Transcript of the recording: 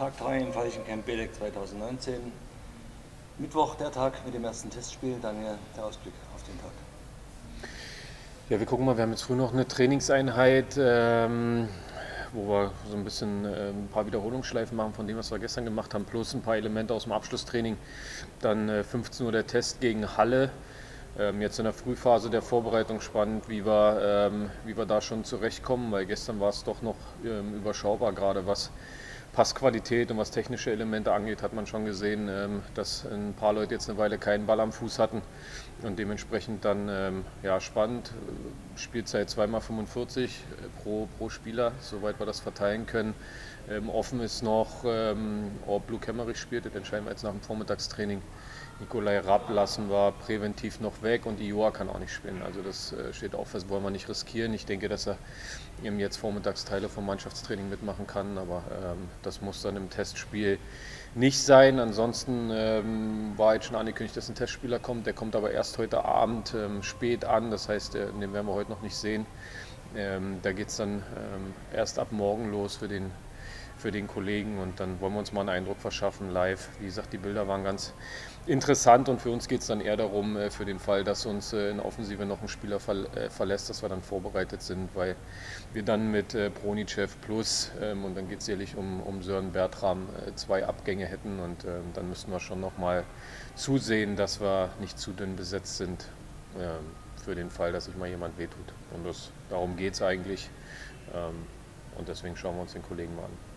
Tag 3 im Veilchencamp Belek 2019. Mittwoch, der Tag mit dem ersten Testspiel. Daniel, der Ausblick auf den Tag. Ja, wir gucken mal, wir haben jetzt früh noch eine Trainingseinheit, wo wir so ein bisschen ein paar Wiederholungsschleifen machen von dem, was wir gestern gemacht haben, plus ein paar Elemente aus dem Abschlusstraining. Dann 15 Uhr der Test gegen Halle. Jetzt in der Frühphase der Vorbereitung spannend, wie wir da schon zurechtkommen, weil gestern war es doch noch überschaubar, gerade was Passqualität und was technische Elemente angeht, hat man schon gesehen, dass ein paar Leute jetzt eine Weile keinen Ball am Fuß hatten und dementsprechend dann ja, spannend. Spielzeit 2x45 pro Spieler, soweit wir das verteilen können. Offen ist noch, ob Blue Kemmerich spielt, das entscheiden wir jetzt nach dem Vormittagstraining. Nikolai Rapp lassen wir präventiv noch weg und Ioa kann auch nicht spielen. Also das steht auch fest, wollen wir nicht riskieren. Ich denke, dass er eben jetzt vormittags Teile vom Mannschaftstraining mitmachen kann, aber das muss dann im Testspiel nicht sein. Ansonsten war jetzt schon angekündigt, dass ein Testspieler kommt. Der kommt aber erst heute Abend spät an, das heißt, den werden wir heute noch nicht sehen. Da geht es dann erst ab morgen los für den Kollegen und dann wollen wir uns mal einen Eindruck verschaffen live. Wie gesagt, die Bilder waren ganz interessant und für uns geht es dann eher darum, für den Fall, dass uns in der Offensive noch ein Spieler verlässt, dass wir dann vorbereitet sind, weil wir dann mit Bronicev plus und dann geht es sicherlich um Sören Bertram 2 Abgänge hätten und dann müssten wir schon nochmal zusehen, dass wir nicht zu dünn besetzt sind für den Fall, dass sich mal jemand wehtut. Und darum geht es eigentlich und deswegen schauen wir uns den Kollegen mal an.